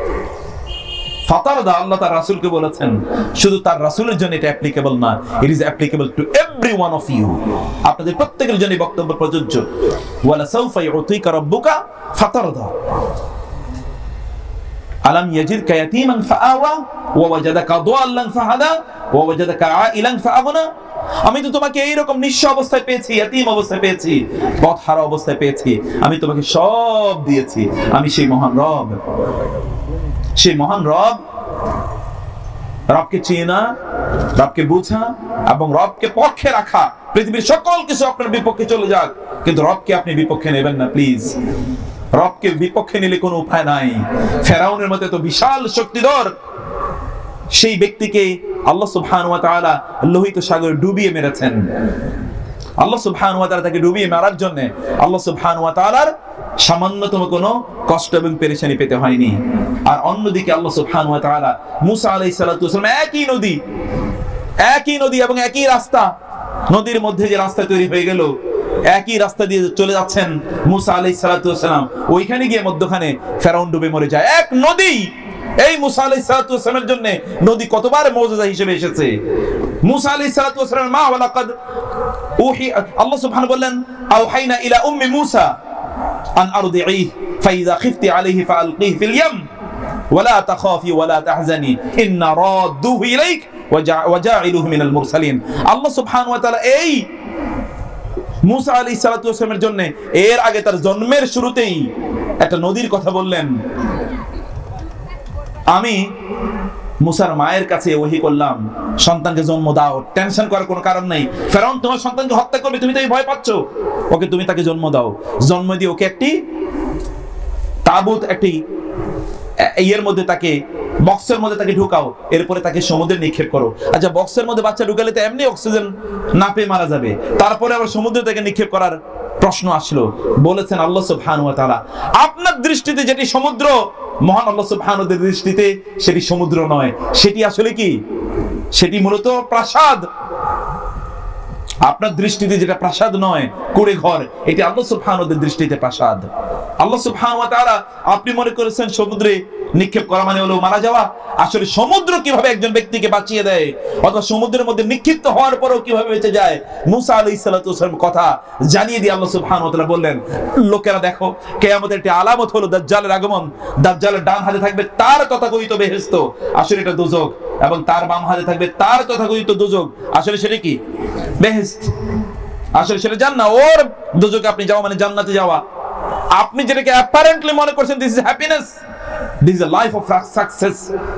ফাতারদা আল্লাহ তার রাসূলকে বলেছেন, শুধু তার রাসূলের জন্য এটা অ্যাপ্লিকেবল না, it is applicable to every one of you. আপনাদের প্রত্যেকের জন্য বক্তব্য প্রযোজ্য। ওয়ালা সাউফা ইউতিকা রাব্বুকা ফাতারদা। আলাম ইয়াজিদকা ইয়াতীমান ফাআওয়া ওয়া ওয়াজাদাকা দাল্লান ফাহাদা ওয়া ওয়াজাদাকা আইলান ফাআগনা। আমি তো তোমাকে এইরকম নিঃস্ব অবস্থায় পেয়েছি, ইয়াতীম অবস্থায় পেয়েছি, পথহারা অবস্থায় পেয়েছি, আমি তোমাকে সব দিয়েছি। আমি সেই মহান রব, সেই মহান রব। রবকে চেনা, রবকে বোঝা এবং রবকে পক্ষে রাখা। পৃথিবীর সকল কিছু আপনার বিপক্ষে চলে যাক, কিন্তু রবকে আপনি বিপক্ষে নেবেন না প্লিজ। রবকে বিপক্ষে নিলে কোনো উপায় নাই। ফেরাউনের মতো এত বিশাল শক্তিধর সেই ব্যক্তিকে আল্লাহ সুবহানাহু ওয়া তাআলা লোহিত সাগরে ডুবিয়ে মেরেছেন। আল্লাহ সুবহানাহু ওয়া তাআলা তাকে ডুবিয়ে মারার জন্য আল্লাহ সুবহানাহু ওয়া তাআলার সামান্যতম কোনো কষ্ট এবং পেরেশানি পেতে হয়নি। আর অন্যদিকে আল্লাহ সুবহানাহু ওয়া তাআলা মুসা আলাইহিস সালাতু ওয়াস সালাম একই নদী একই নদী এবং একই রাস্তা, নদীর মধ্যে যে রাস্তা তৈরি হয়ে গেল, একই রাস্তা দিয়ে চলে যাচ্ছেন মুসা আলাইহিস সালাতু ওয়াস সালাম, ওইখানে গিয়ে মধ্যখানে ফেরাউন ডুবে মরে যায়। এক নদী, এই মুসা আলাইহিস সালাতু ওয়াস সালামের জন্য নদী কতবার মুজিজা হিসেবে এসেছে। মুসা আলাইহিস সালাতু ওয়াস সালাম মা ওয়ালাকাদ উহি, আল্লাহ সুবহানাহু বললেন আওহাইনা ইলা উম্মি মুসা আন আরদিহি ফাইযা খিফতি আলাইহি ফাআলকিহি ফিল ইয়াম ওয়ালা তাখাফি ওয়ালা তাহজানি ইন্না রাদ্দুহু ইলাইক ওয়া জাইলুহু মিনাল মুরসালিন। আল্লাহ সুবহানাহু ওয়া তাআলা এই মুসা আলাইহিস সালাতু ওয়াস সালামের জন্য এর আগে তার জন্মের শুরুতেই একটা নদীর কথা বললেন। আমি মুসার মায়ের কাছে ওহী করলাম, সন্তানকে জন্ম দাও, টেনশন করার কোনো কারণ নাই। ফেরাউন তোমার সন্তানকে হত্যা করবে, তুমি তাই ভয় পাচ্ছ, ওকে তুমি তাকে জন্ম দাও, জন্ম দিয়ে ওকে একটি তাবুত, একটি এর মধ্যে তাকে বক্সের মধ্যে তাকে ঢুকাও, এরপরে তাকে সমুদ্রে নিক্ষেপ করো। আচ্ছা, বক্সের মধ্যে বাচ্চা ঢুকালে তো এমনি অক্সিজেন না পেয়ে মারা যাবে, তারপরে আবার সমুদ্রে তাকে নিক্ষেপ করার প্রশ্ন আসলো। বলেছেন আল্লাহ সুবহানাহু ওয়া তাআলা, আপনার দৃষ্টিতে যেটি সমুদ্র, মহান আল্লাহ সুবহানাহু ওয়া তাআলার দৃষ্টিতে সেটি সমুদ্র নয়, সেটি আসলে কি? সেটি মূলত প্রাসাদ। আপনার দৃষ্টিতে যেটা প্রাসাদ নয়, কুড়ে ঘর, এটি আল্লাহ সুবহানাহু ওয়া তাআলার দৃষ্টিতে প্রাসাদ। আল্লাহ সুবহানাহু ওয়া তাআলা, আপনি মনে করেছেন সমুদ্রে নিক্ষেপ করা মানে হলো মারা যাওয়া, আসলে সমুদ্র কিভাবে একজন ব্যক্তিকে বাঁচিয়ে দেয়, অথবা সমুদ্রের মধ্যে নিক্ষিপ্ত হওয়ার পরেও কিভাবে বেঁচে যায়, মুসা আলাইহিস সালাতু ওয়াস সালাম কথা জানিয়ে দিয়ে আল্লাহ সুবহানাহু ওয়া তাআলা বললেন, লোকেরা দেখো, কিয়ামতের একটি আলামত হলো দাজ্জালের আগমন। দাজ্জালের ডান হাতে থাকবে তার তথাকথিত বেহেশত, আসলে এটা দোজখ, এবং তার বাম হাতে থাকবে তার তথাকথিত দোজখ, আসলে সেটা কি? বেহেশত, আসলে সেটা জান্নাত। ওর দোজখে আপনি যাওয়া মানে জান্নাতে যাওয়া। আপনি যেটাকে অ্যাপারেন্টলি মনে করছেন this is happiness, this is a life of success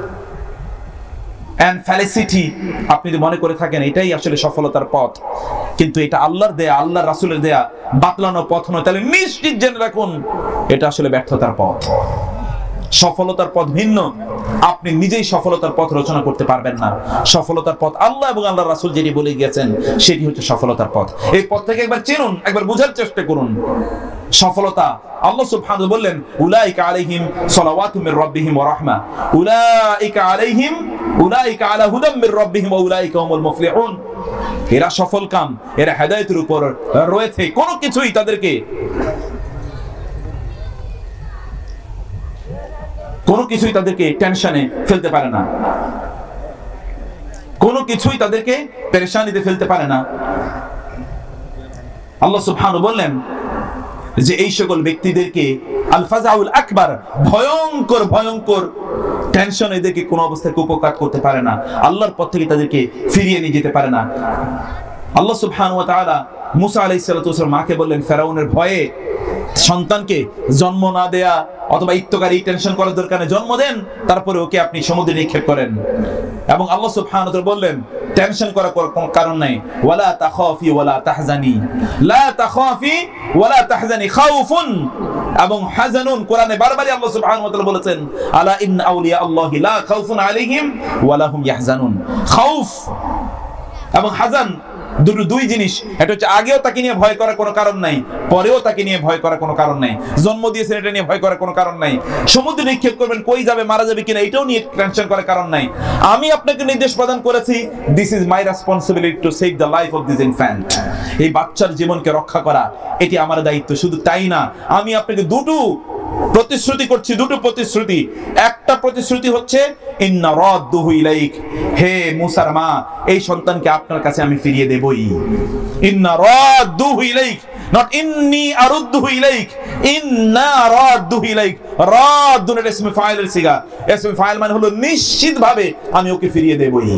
and felicity, আপনি যদি মনে করে থাকেন এটাই আসলে সফলতার পথ, কিন্তু এটা আল্লাহর দেয়া, আল্লাহর রাসূলের দেয়া বাতলানো পথ নয়, তাহলে নিশ্চিত জেনে রাখুন এটা আসলে ব্যর্থতার পথ। সফলতার পথ ভিন্ন, আপনি নিজেই সফলতার পথ রচনা করতে পারবেন না। সফলতার পথ আল্লাহ এবং আল্লাহর রাসূল যেটি বলে গিয়েছেন সেটি হচ্ছে সফলতার পথ। এই পথটাকে একবার চিনুন, একবার বোঝার চেষ্টা করুন। সফলতা, আল্লাহ সুবহানাহু ওয়া তাআলা বললেন উলাইকা আলাইহিম সালাওয়াতু মির রাব্বিহিম ওয়া রাহমা উলাইকা আলাইহিম উলাইকা আলা হুদাম মির রাব্বিহিম ওয়া উলাইকা হুমুল মুফলিহুন। এরা সফলকাম, এরা হেদায়েতের উপর রয়েছে, কোনো কিছুই তাদেরকে কোনো কিছুই তাদেরকে টেনশনে ফেলতে পারে না, কোনো কিছুই তাদেরকে পেরেশানিতে ফেলতে পারে না। আল্লাহ সুবহানাহু বললেন যে এই সকল ব্যক্তিদেরকে আল ফাজাউল আকবার, ভয়ঙ্কর ভয়ঙ্কর টেনশন এদেরকে কোনো অবস্থায় উপকার করতে পারে না, আল্লাহর পথ থেকে তাদেরকে ফিরিয়ে নিয়ে যেতে পারে না। আল্লাহ সুবহানাহু ওয়া তাআলা মুসা আলাইহিস সালাতু ওয়াস সালাম মাকে বললেন ফেরাউনের ভয়ে সন্তানকে জন্ম না দেয়া অথবা ইত্যকারী টেনশন করার দরকার নেই, জন্ম দেন, তারপরে ওকে আপনি সমুদ্রে নিক্ষেপ করেন। এবং আল্লাহ সুবহানাহু ওয়া তাআলা বললেন টেনশন করার কোনো কারণ নাই, ওয়ালা তাখাফি ওয়ালা তাহজানি, লা তাখাফি ওয়ালা তাহজানি, খাউফুন এবং হাজানুন। কোরআনে বারবারই আল্লাহ সুবহানাহু ওয়া তাআলা বলেছেন আলা ইন্না আউলিয়া আল্লাহি লা খাউফুন আলাইহিম ওয়ালা হুম ইয়াহজানুন। খাউফ এবং হাজান দুটো দুই জিনিস, এটা হচ্ছে আগেও তাকে নিয়ে ভয় করার কোনো কারণ নাই, পরেও তাকে নিয়ে ভয় করার কোনো কারণ নাই, জন্ম দিয়েছেন এটা নিয়ে ভয় করার কোনো কারণ নাই, সমুদ্রে নিক্ষেপ করবেন কই যাবে মারা যাবে কিনা এটাও নিয়ে টেনশন করার কারণ নাই। আমি আপনাকে নির্দেশ প্রদান করেছি, this is my responsibility to save the life of this infant, এই বাচ্চার জীবনকে রক্ষা করা এটি আমার দায়িত্ব। শুধু তাই না, আমি আপনাকে দুটো প্রতিশ্রুতি করছি, দুটো প্রতিশ্রুতি। একটা প্রতিশ্রুতি হচ্ছে ইন্না রাদ্দুহু ইলাইক, হে মুসার মা, এই সন্তানকে আপনার কাছে আমি ফিরিয়ে দেবই। ইন্না রাদ্দুহু ইলাইক, নট ইন্নী আরুদ্দুহু ইলাইক, ইন্না রাদ্দুহু ইলাইক। রাদ্দুন এর ইসমে ফাইলের সিগা, ইসমে ফাইল মানে হলো নিশ্চিতভাবে আমি ওকে ফিরিয়ে দেবই।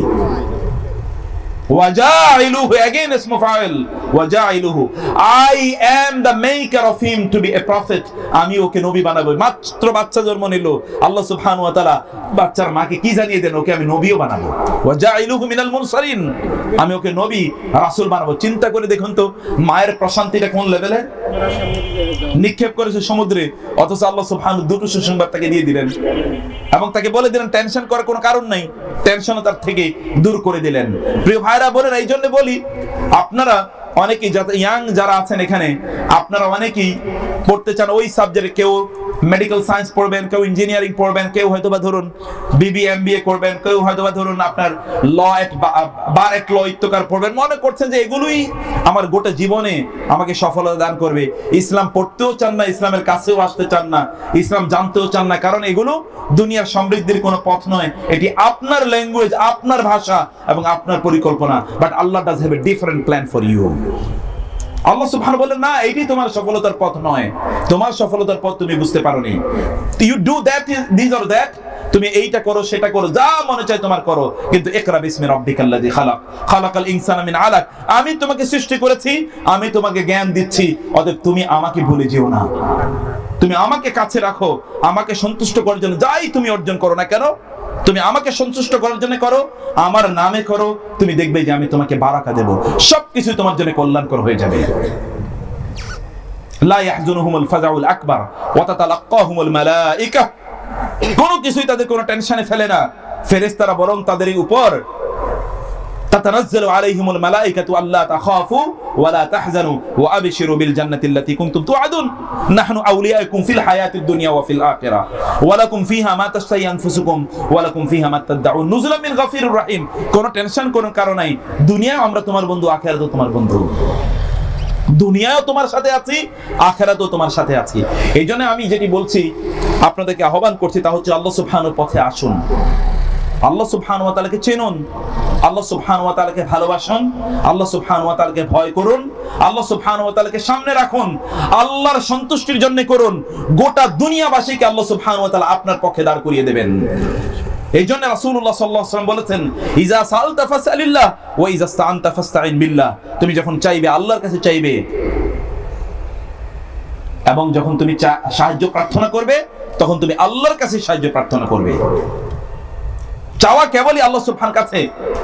ওয়াজাইলুহু, again ismu fa'il, ওয়াজাইলুহু, I am the maker of him to be a prophet, আমি ওকে নবী বানাবো। মাত্র বাচ্চা জন্ম নিল, আল্লাহ সুবহানাহু ওয়া তাআলা বাচ্চার মাকে কি জানিয়ে দেন, ওকে আমি নবীও বানাবো। ওয়াজাইলুহু মিনাল মুরসালিন, আমি ওকে নবী রাসূল বানাবো। চিন্তা করে দেখুন তো মায়ের প্রশান্তিটা কোন লেভেলে। নিক্ষেপ করেছে সমুদ্রে, অথচ আল্লাহ সুবহানাহু দুটো সুসংবাদ তাকে দিয়ে দিলেন এবং তাকে বলে দিলেন টেনশন করার কোনো কারণ নাই, টেনশনও তার থেকে দূর করে দিলেন। প্রিয় ভাইরা বলেন, এই জন্য বলি আপনারা অনেকেই ইয়াং যারা আছেন এখানে, আপনারা অনেকেই পড়তে চান ওই সাবজেক্টে, কেউ মেডিকেল সায়েন্স পড়বেন, কেউ ইঞ্জিনিয়ারিং পড়বেন, কেউ হয়তোবা ধরুন বিবি এমবিএ করবেন, কেউ হয়তোবা ধরুন আপনার ল এট বার এট ল ইত্তকার পড়বেন, মনে করছেন যে এগুলোই আমার গোটা জীবনে আমাকে সফলতা দান করবে। ইসলাম পড়তেও চান না, ইসলামের কাছেও আসতে চান না, ইসলাম জানতেও চান না, কারণ এগুলো দুনিয়ার সমৃদ্ধির কোনো পথ নয়। এটি আপনার ল্যাঙ্গুয়েজ, আপনার ভাষা এবং আপনার পরিকল্পনা, but Allah does have a different plan for you. Allah সুবহানাহু বলেন না, এটি তোমার সফলতার পথ নয়, তোমার সফলতার পথ তুমি বুঝতে পারোনি। You do that, this or that, তুমি এইটা করো সেটা করো, যা মনে চায় তোমার করো, কিন্তু ইকরা বিসমি রাব্বিকাল্লাযী খালাক খালাকাল ইনসানা মিন আলাক, আমি তোমাকে সৃষ্টি করেছি, আমি তোমাকে জ্ঞান দিচ্ছি, অতএব তুমি আমাকে ভুলে যেও না, তুমি আমাকে কাছে রাখো, আমাকে সন্তুষ্ট করার জন্য যাই তুমি অর্জন করো না কেন, তুমি আমাকে সন্তুষ্ট করার জন্য করো, আমার নামে করো, তুমি দেখবে যে আমি তোমাকে বারাকা দেব, সবকিছু তোমার জন্য কল্যাণকর হয়ে যাবে। লা ইয়াহজুনুহুমুল ফাজাউল আকবার ওয়া তাতালাক্কাহুমুল মালায়েকা, কোনো কিছুই তাদের কোনো টেনশনে ফেলে না, ফেরেশতারা বরং তাদের উপর তাতানাজ্জালু আলাইহিমুল মালায়েকাতু আল্লা তাখাফু ওয়া লা তাহজানু ওয়া আবশিরু বিল জান্নাতি আল্লাতী কুনতুম তুআদুন নাহনু আউলিয়াউকুম ফিল হায়াতিদ দুনিয়া ওয়া ফিল আখিরাহ ওয়া লাকুম ফিহা মা তাশতাহি আনফুসুকুম ওয়া লাকুম ফিহা মা তাদউন নুজুলাম মিন গফিরির রহিম। কোনো টেনশন, কোনো কারণ নাই, দুনিয়ায় আমরা তোমার বন্ধু, আখিরাতেও তোমার বন্ধু, দুনিয়াও তোমার সাথে আছি, আখিরাতেও তোমার সাথে আছি। এই জন্য আমি যেটি বলছি, আপনাদেরকে আহ্বান করছি, তা হচ্ছে আল্লাহ সুবহানাহু পথে আসুন, আল্লাহ সুবহানাহু ওয়া তাআলাকে চিনুন, আল্লাহ সুবহানাহু ওয়া তাআলাকে ভালোবাসুন, আল্লাহ সুবহানাহু ওয়া তাআলাকে ভয় করুন, আল্লাহ সুবহানাহু ওয়া তাআলাকে সামনে রাখুন, আল্লাহর সন্তুষ্টির জন্য করুন, গোটা দুনিয়াবাসীকে আল্লাহ সুবহানাহু ওয়া তাআলা আপনার পক্ষে দাঁড় করিয়ে দেবেন। এই জন্য রাসূলুল্লাহ সাল্লাল্লাহু আলাইহি ওয়াসাল্লাম বলেছেন, ইজা সালতা ফাসআলিল্লাহ ওয়া ইজা ইসতাআনতা ফাসতাঈন বিল্লাহ, তুমি যখন চাইবে আল্লাহর কাছে চাইবে, এবং যখন তুমি সাহায্য প্রার্থনা করবে তখন তুমি আল্লাহর কাছে সাহায্য প্রার্থনা করবে। চাওয়া কেবলই আল্লাহ সুবহানাহু কাছে,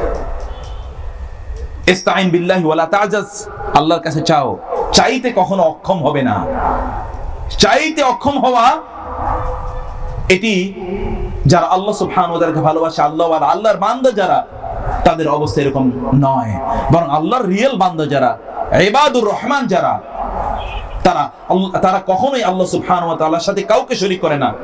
ইসতাঈন বিল্লাহি ওয়া লা তা'জাজ, আল্লাহর কাছে চাও, চাইতে কখনো অক্ষম হবে না। চাইতে অক্ষম হওয়া, এটি যারা আল্লাহ সুবহানাহু ওয়া তাআলাকে ভালোবাসে, আল্লাহ ওয়া আল্লাহর বান্দা যারা, তাদের অবস্থা এরকম নয়, বরং আল্লাহর রিয়েল বান্দা যারা, ইবাদুর রহমান যারা, তারা তারা কখনোই আল্লাহ সুবহানাহু ওয়া তাআলার সাথে কাউকে শরীক করে না,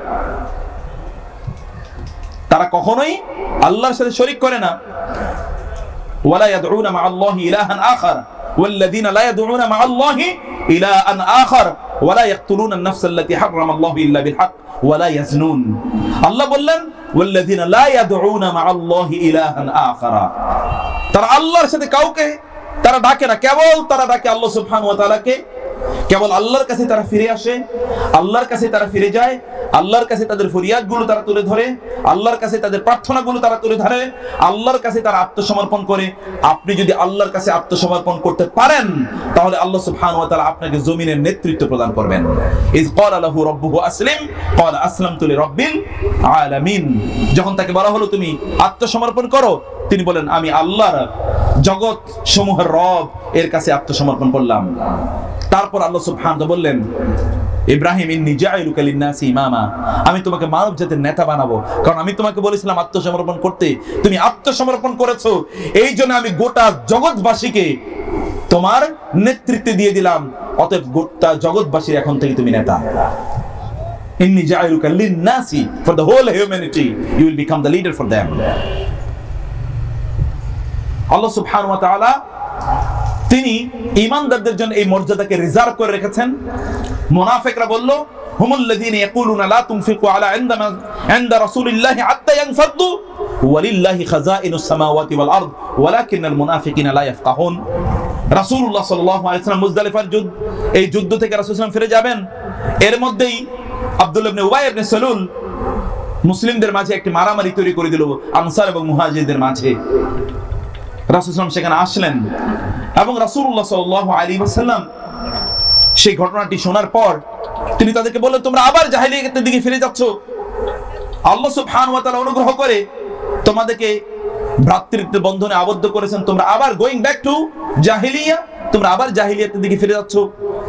তারা কখনোই আল্লাহর সাথে শরীক করে না। ওয়ালা ইয়াদউনা মা'আল্লাহি ইলাহান আখার ওয়াল্লাযীনা লা ইয়াদউনা মা'আল্লাহি ইলাহান আখার ওয়ালা ইয়াকতুলুনা আন-নাফসা আল্লাতী হারামাল্লাহু ইল্লা বিল হক ওয়ালা ইয়াজনুন। আল্লাহ বললেন ওয়াল্লাযীনা লা ইয়াদউনা মা'আল্লাহি ইলাহান আখার, তারা আল্লাহর সাথে কাউকে তারা ডাকে না, কেবল তারা ডাকে আল্লাহ সুবহানাহু ওয়া তাআলাকে, কেবল আল্লাহর কাছে তারা ফিরে আসে, আল্লাহর কাছে তারা ফিরে যায়, আল্লাহর কাছে তাদের ফরিয়াদগুলো তারা তুলে ধরে, আল্লাহর কাছে তাদের প্রার্থনাগুলো তারা তুলে ধরে, আল্লাহর কাছে তারা আত্মসমর্পণ করে। আপনি যদি আল্লাহর কাছে আত্মসমর্পণ করতে পারেন, তাহলে আল্লাহ সুবহানাহু ওয়া তাআলা আপনাকে জমিনের নেতৃত্ব প্রদান করবেন। ইয ক্বালা লাহু রাব্বুহু আসলিম ক্বালা আসলামতু লিরাব্বিল আলামিন, যখন তাকে বলা হলো তুমি আত্মসমর্পণ করো, তিনি বলেন আমি আল্লাহর জগৎ সমূহের রব এর কাছে আত্মসমর্পণ করলাম। তারপর আল্লাহ সুবহানাহু বললেন, ইব্রাহিম ইন্নী জাইলুকা লিন-নাসি ইমামা, আমি তোমাকে মানব জাতির নেতা বানাবো, কারণ আমি তোমাকে বলেছিলাম আত্মসমর্পণ করতে, তুমি আত্মসমর্পণ করেছো, এই জন্য আমি গোটা জগৎবাসীকে তোমার নেতৃত্বে দিয়ে দিলাম, অতএব গোটা জগৎবাসীর এখন থেকে তুমি নেতা। ইন্নী জাইলুকা লিন-নাসি, for the whole humanity, you will become the leader for them. Allah সুবহানাহু ওয়া তাআলা তিনি ঈমানদারদের জন্য এই মর্যাদাকে রিজার্ভ করে রেখেছেন। মুনাফিকরা বলল, হুমুল্লাযীনা ইয়াকুলুনা লা তুনফিকু আলা ইনদামা ইনদা রাসূলিল্লাহি হাত্তা ইয়ানফাদু ওয়ালিল্লাহি খাযাইনুস সামাওয়াতি ওয়াল আরদ ওয়ালাকিন্নাল মুনাফিকিনা লা ইয়াফকাহুন। রাসূলুল্লাহ সাল্লাল্লাহু আলাইহি ওয়াসাল্লাম মুজদালিফার যুদ্ধ, এই যুদ্ধ থেকে রাসূল সাল্লাল্লাহু আলাইহি ওয়াসাল্লাম ফিরে যাবেন, এর মধ্যেই আব্দুল্লাহ ইবনে উবাই ইবনে সালুল মুসলিমদের মাঝে একটি মারামারি তৈরি করে দিল আনসার এবং মুহাজিরদের মাঝে। রাসূল সাল্লাল্লাহু আলাইহি ওয়াসাল্লাম সেখানে আসলেন এবং রাসূলুল্লাহ সাল্লাল্লাহু আলাইহি ওয়াসাল্লাম সেই ঘটনাটি শোনার পর তিনি তাদেরকে বললেন, তোমরা আবার জাহেলিয়াতের দিকে ফিরে যাচ্ছ, আল্লাহ সুবহানাহু ওয়া তাআলা অনুগ্রহ করে তোমাদেরকে ভ্রাতৃত্ব বন্ধনে আবদ্ধ করেছেন, তোমরা আবার গোয়িং ব্যাক টু জাহেলিয়া, তোমরা আবার জাহেলিয়াতের দিকে ফিরে যাচ্ছ।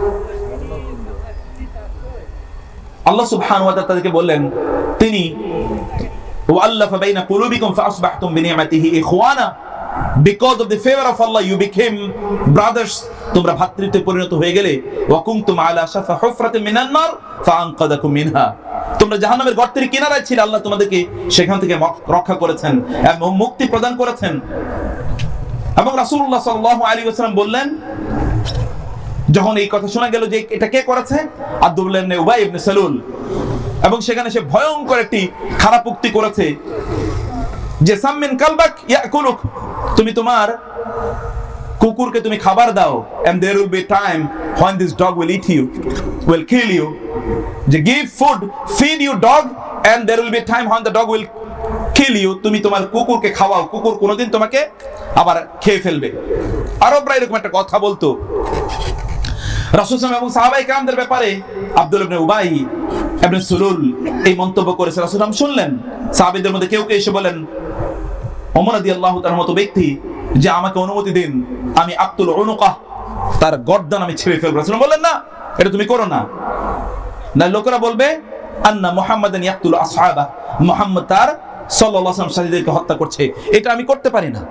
আল্লাহ সুবহানাহু ওয়া তাআলা তাদেরকে বললেন, তিনি ওয়াল্লাফা বাইনা কুলুবিকুম ফাসবাহতুম বিনি'মাতিহি ইখওয়ানা, because of the favor of Allah you became brothers, তোমরা ভ্রাতৃত্বে পরিণত হয়ে গেলে, ওয়া কুনতুম আলা শাফা হুফরাতিন মিনান নার ফাআনকাদাকুম মিনহা, তোমরা জাহান্নামের গর্তের কিনারায় ছিলে, আল্লাহ তোমাদেরকে সেখান থেকে রক্ষা করেছেন এবং মুক্তি প্রদান করেছেন। এবং রাসূলুল্লাহ সাল্লাল্লাহু আলাইহি ওয়াসাল্লাম বললেন, যখন এই কথা শোনা গেল যে এটা কে করেছে, আব্দুল্লাহ ইবনে উবাই ইবনে সালুল, এবং সেখানে সে ভয়ঙ্কর একটি খারাপ উক্তি করেছে যে সামমিন কালবাক ইয়াকুলুক, তুমি তোমার কুকুরকে তুমি খাবার দাও, and there will be time when this dog will eat you, will kill you. যে give food, feed your dog, and there will be time when the dog will kill you. তুমি তোমার কুকুরকে খাওয়াও, কুকুর কোনোদিন তোমাকে আবার খেয়ে ফেলবে। আরবরা এরকম একটা কথা বলতো রাসূল সাল্লাল্লাহু আলাইহি ওয়াসাল্লাম এবং সাহাবায়ে কেরামদের ব্যাপারে। আব্দুল্লাহ ইবনে উবাই ইবনে সালুল এই মন্তব্য করেছে, রাসূল সাল্লাল্লাহু আলাইহি ওয়াসাল্লাম শুনলেন। সাহাবীদের মধ্যে কেউ কেউ এসে বলেন, ওমর রাদিয়াল্লাহু তাআলার মতো ব্যক্তি, যে আমাকে অনুমতি দিন, আমি আক্তুল উনুকাহ, তার গর্দান আমি ছিঁড়ে ফেলবো। রাসূল বললেন, না, এটা তুমি করো না, না লোকেরা বলবে আন্না মুহাম্মাদান ইয়াকতুলু আসহাবা, মুহাম্মদ তার সাল্লাল্লাহু আলাইহি ওয়াসাল্লাম সাথীদেরকে হত্যা করছে, এটা আমি করতে পারি না।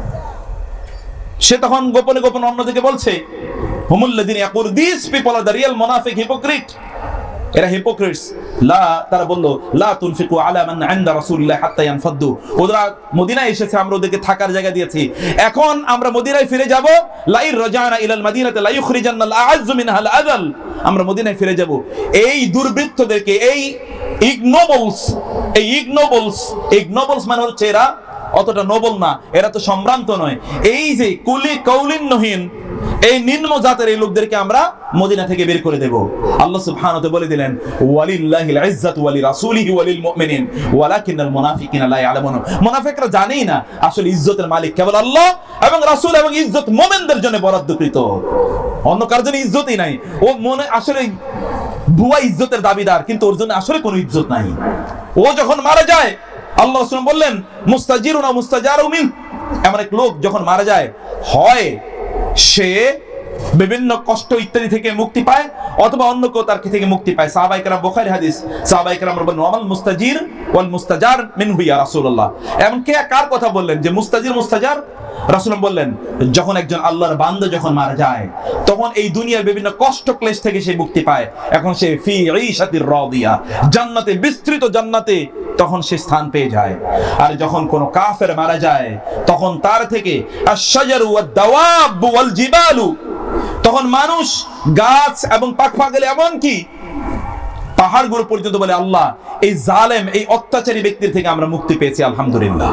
সে তখন গোপনে গোপনে অন্যদিকে বলছে, হুমুল্লাযিনা ইয়াকুলু this people are the real মুনাফিক, হিপোক্রিট, এরা হিপোক্রিটস। লা, তারা বলল, লা তুনফিকু আলা মান ইনদা রাসূলিল্লাহ হাত্তা ইয়ানফাদু, ওরা মদিনায় এসেছে, আমরা ওদেরকে থাকার জায়গা দিয়েছি, এখন আমরা মদিনায় ফিরে যাব, লাইর রাজানা ইলাল মাদিনাতি লা ইখরিজান্নাল আ'আজ্জু মিনহাল আযাল, আমরা মদিনায় ফিরে যাব। এই দুর্বৃত্তদেরকে, এই ইগনোবলস, এই ইগনোবলস, ইগনোবলস মানে হচ্ছে এরা অতটা নোবেল না, এরা তো সম্ভ্রান্ত নয়, এই যে কুলি কৌলিন্যহীন, এই নিম্ন জাতের এই লোকদেরকে আমরা মদিনা থেকে বের করে দেব। আল্লাহ সুবহানাহু ওয়া তাআলা বলে দিলেন, ওয়ালিল্লাহিল ইজ্জাতু ওয়া লিরাসূলিহি ওয়া লিল মুমিনিন ওয়ালাকিন্নাল মুনাফিকিনা লা ইয়ালামুন, মুনাফিকরা জানেই না আসলে ইজ্জতের মালিক কেবল আল্লাহ এবং রাসূল, এবং ইজ্জত মুমিনদের জন্য বরাদ্দকৃত, অন্য কারোর জন্য ইজ্জতই নাই। ও মনে আসলে ভুয়া ইজ্জতের দাবিদার, কিন্তু ওর জন্য আসলে কোনো ইজ্জত নাই। ও যখন মারা যায়, আল্লাহ রাসূল বললেন, মুস্তাজিরুন ওয়া মুস্তাজারু মিন, এমন এক লোক যখন মারা যায়, হয় সে বিভিন্ন কষ্ট ইত্যাদি থেকে মুক্তি পায়, অথবা অন্য কেউ তার থেকে মুক্তি পায়। সাহাবায়ে কেরাম, বুখারী হাদিস, সাহাবায়ে কেরাম বলেন, ওয়াল মুস্তাজির ওয়াল মুস্তাজার মিনহু ইয়া রাসূলুল্লাহ, এমন কে কার কথা বললেন যে মুস্তাজির মুস্তাজার? রাসূল বললেন, যখন একজন আল্লাহর বান্দা যখন মারা যায়, তখন এই দুনিয়ার বিভিন্ন কষ্ট ক্লেশ থেকে সে মুক্তি পায়, এখন সে ফি ঈশাতির রাদিয়া, জান্নাতে, বিস্তৃত জান্নাতে তখন সে স্থান পেয়ে যায়। আর যখন কোন কাফের মারা যায়, তখন তার থেকে আশ-শাজারু ওয়াদ-দাওয়াব ওয়াল জিবালু, তখন মানুষ, গাছ এবং পাখপাখালি, এমন কি পাহাড়গুলো পর্যন্ত বলে, আল্লাহ এই জালেম, এই অত্যাচারী ব্যক্তির থেকে আমরা মুক্তি পেয়েছি, আলহামদুলিল্লাহ।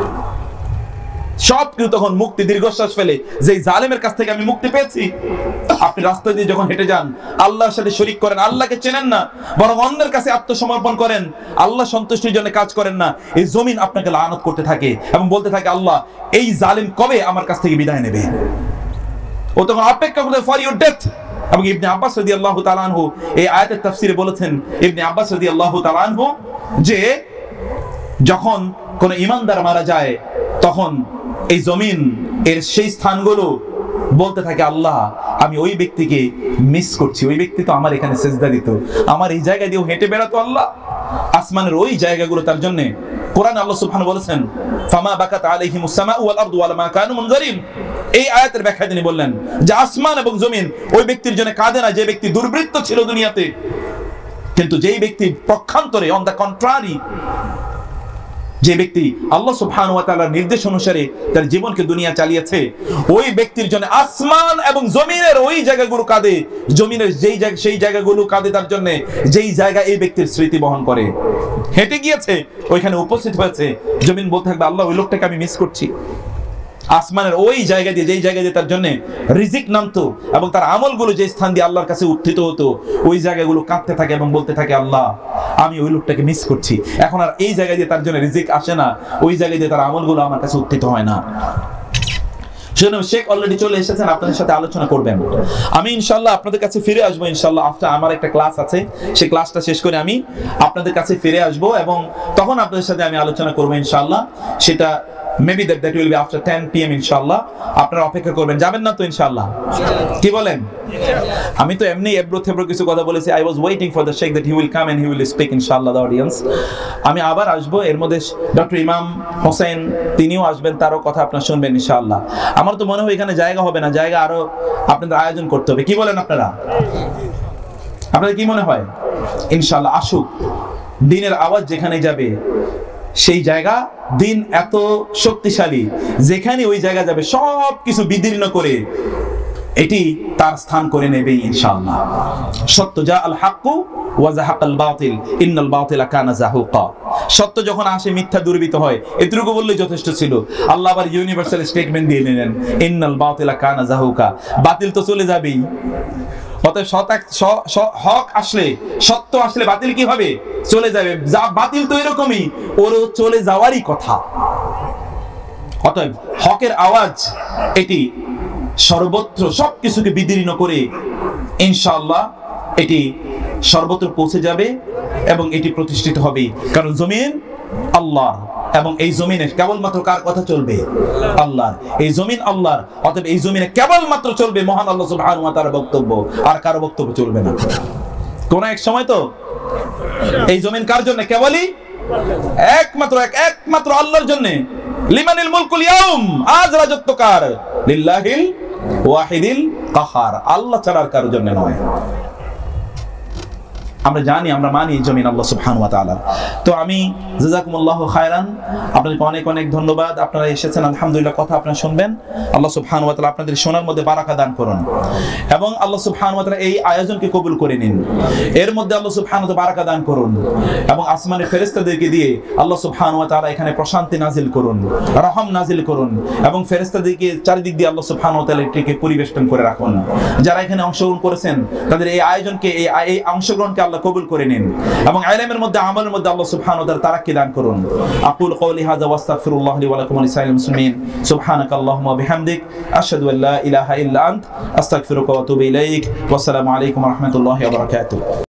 সব কিছু তখন মুক্তি, দীর্ঘশ্বাস ফেলে, যে জালেমের কাছ থেকে আমি মুক্তি পেয়েছি। আপনি রাস্তা দিয়ে যখন হেঁটে যান, আল্লাহর সাথে শরীক করেন, আল্লাহকে চেনেন না, বরং অন্যের কাছে আত্মসমর্পণ করেন, আল্লাহ সন্তুষ্টির জন্য কাজ করেন না, এই জমিন আপনাকে লানত করতে থাকে এবং বলতে থাকে, আল্লাহ এই জালিম কবে আমার কাছ থেকে বিদায় নেবে। ও তখন অপেক্ষা করতে, ফর ইউর ডেথ। এবং ইবনে আব্বাস রাদিয়াল্লাহু তাআলা আনহু এই আয়াতের তাফসীরে বলেছেন, ইবনে আব্বাস রাদিয়াল্লাহু তাআলা আনহু, যে যখন কোন ঈমানদার মারা যায়, তখন এই জমিন এর সেই স্থানগুলো বলতে থাকে, আল্লাহ আমি ওই ব্যক্তিকে মিস করছি, ওই ব্যক্তি তো আমার এখানে সিজদা দিত, আমার এই জায়গা দিয়েও হেঁটে বেড়াতো, আল্লাহ আসমানের ওই জায়গাগুলো তার জন্য। কোরআনে আল্লাহ সুবহানাহু বলেছেন, ফামা বাকাত আলাইহিমুস সামাউ ওয়াল আরদু ওয়া মা কানু মুনজারিন, এই আয়াতের ব্যাখ্যায় তিনি বললেন যে আসমান এবং জমিন ওই ব্যক্তির জন্য কাঁদে না যে ব্যক্তি দুর্বৃত্ত ছিল দুনিয়াতে, কিন্তু যেই ব্যক্তি পক্ষান্তরে, অন দ্য কন্ট্রারি, যে ব্যক্তি আল্লাহ সুবহানাহু ওয়া তাআলার নির্দেশ অনুসারে তার জীবনকে দুনিয়া চালিয়েছে, ওই ব্যক্তির জন্য আসমান এবং জমিনের ওই জায়গাগুলো কাঁদে, জমিনের যেই জায়গা সেই জায়গাগুলো কাঁদে তার জন্য, যেই জায়গা এই ব্যক্তির স্মৃতি বহন করে। হেঁটে গিয়েছে, ওইখানে উপস্থিত হয়েছে, জমিন বলতে থাকবে, আল্লাহ ওই লোকটাকে আমি মিস করছি। আসমানের ওই জায়গা দিয়ে, যেই জায়গা দিয়ে তার জন্য রিজিক নামতো এবং তার আমলগুলো যে স্থান দিয়ে আল্লাহর কাছে উত্থিত হতো, ওই জায়গাগুলো কাঁদতে থাকে এবং বলতে থাকে, আল্লাহ আমি ওই লোকটাকে মিস করছি, এখন আর এই জায়গা দিয়ে তার জন্য রিজিক আসে না, ওই জায়গা দিয়ে তার আমলগুলো আমার কাছে উত্থিত হয় না। সেজন্য শেখ অলরেডি চলে এসেছেন, আপনাদের সাথে আলোচনা করবেন। আমি ইনশাআল্লাহ আপনাদের কাছে ফিরে আসবো, ইনশাআল্লাহ আফটার আমার একটা ক্লাস আছে, সেই ক্লাসটা শেষ করে আমি আপনাদের কাছে ফিরে আসবো এবং তখন আপনাদের সাথে আমি আলোচনা করবো ইনশাআল্লাহ। সেটা maybe that that will be after ten P M ইনশাআল্লাহ। আপনারা অপেক্ষা করবেন, যাবেন না তো ইনশাআল্লাহ? কি বলেন? আমি তো এমনি এবড়ো থেবড়ো কিছু কথা বলেছি। I was waiting for the sheikh that he will come and he will speak ইনশাআল্লাহ দ্য অডিয়েন্স। আমি আবার আসবো, এর মধ্যে ডক্টর ইমাম হোসেন তিনিও আসবেন, তারও কথা আপনারা শুনবেন ইনশাআল্লাহ। আমার তো মনে হয় এখানে জায়গা হবে না, জায়গা আরো আপনাদের আয়োজন করতে হবে। কি বলেন আপনারা? আপনাদের কি মনে হয়? ইনশাআল্লাহ আসুক। দ্বীনের আওয়াজ যেখানে যাবে সেই জায়গা, দ্বীন এত শক্তিশালী, যেখানে ওই জায়গা যাবে সব কিছু বিদীর্ণ করে এটি তার স্থান করে নেবে ইনশাআল্লাহ। সত্য যা আল হাক্কু ওয়া যাহাকাল বাতিল ইন্নাল বাতিলা কানা যাহুকা। সত্য যখন আসে মিথ্যা দূরীভূত হয়, এতটুকু বললেই যথেষ্ট ছিল। আল্লাহ আবার ইউনিভার্সাল স্টেটমেন্ট দিয়ে নিলেন, ইন্নাল বাতিলা কানা যাহুকা। বাতিল তো চলে যাবেই, অতএব হক আসলে, সত্য আসলে বাতিল কি হবে? চলে যাবে। যা বাতিল তো এরকমই, ওরও চলে যাওয়ারই কথা। অতএব হকের আওয়াজ এটি সর্বত্র সবকিছুকে বিদীর্ণ করে ইনশাআল্লাহ এটি সর্বত্র পৌঁছে যাবে এবং এটি প্রতিষ্ঠিত হবে। কারণ জমিন আল্লাহর, এবং এই জমিনে কেবলমাত্র কার কথা চলবে? আল্লাহর। এই জমিন আল্লাহর, অতএব এই জমিনে কেবলমাত্র চলবে মহান আল্লাহ সুবহানাহু ওয়া তাআলার বক্তব্য, আর কারো বক্তব্য চলবে না। কোন এক সময় তো এই জমিন কার জন্য? কেবলই একমাত্র এক একমাত্র আল্লাহর জন্য। লিমানিল মুলকুল ইয়াউম, আজ রাজত্ব কার? লিল্লাহিল ওয়াহিদিল কাহার, আল্লাহ ছাড়া আর কারোর জন্য নয়। আমরা জানি, আমরা মানি জমিন আল্লাহ সুবহানাহু ওয়া তাআলা। তো আমি জাযাকুমুল্লাহু খায়রান, আপনাদেরকে অনেক অনেক ধন্যবাদ। আপনারা এসেছেন, আলহামদুলিল্লাহ, কথা আপনারা শুনবেন। আল্লাহ সুবহানাহু ওয়া তাআলা আপনাদের শোনার মধ্যে বারাকা দান করুন এবং আল্লাহ সুবহানাহু ওয়া তাআলা এই আয়োজনকে কবুল করে নিন। এর মধ্যে আল্লাহ সুবহানাহু ওয়া তাআলা বারাকা দান করুন এবং আসমানের ফেরেশতাদেরকে দিয়ে আল্লাহ সুবহানাহু ওয়া তাআলা এখানে প্রশান্তি নাজিল করুন, রহম নাজিল করুন এবং ফেরেশতাদেরকে চারিদিক দিয়ে আল্লাহ সুবহানাহু ওয়া তাআলা এটাকে পরিবেষ্টন করে রাখুন। যারা এখানে অংশগ্রহণ করেছেন তাদের এই আয়োজনকে, এই অংশগ্রহণকে আল্লাহ কবুল করে নিন এবং ইলমের মধ্যে, আমলের মধ্যে আল্লাহ সুবহানাহু ওয়া তাআলা তারাক্কি দান করুন। আকুল কওলি হাযা ওয়া আস্তাগফিরুল্লাহ লি ওয়া লাকুম ওয়া লিসাইরিল মুসলিমিন। সুবহানাকাল্লাহুম্মা ওয়া বিহামদিক, আশহাদু আল্লা ইলাহা ইল্লা আনত, আস্তাগফিরুকা ওয়া আতুবু ইলাইক। ওয়া আসসালামু আলাইকুম ওয়া রাহমাতুল্লাহি ওয়া বারাকাতুহু।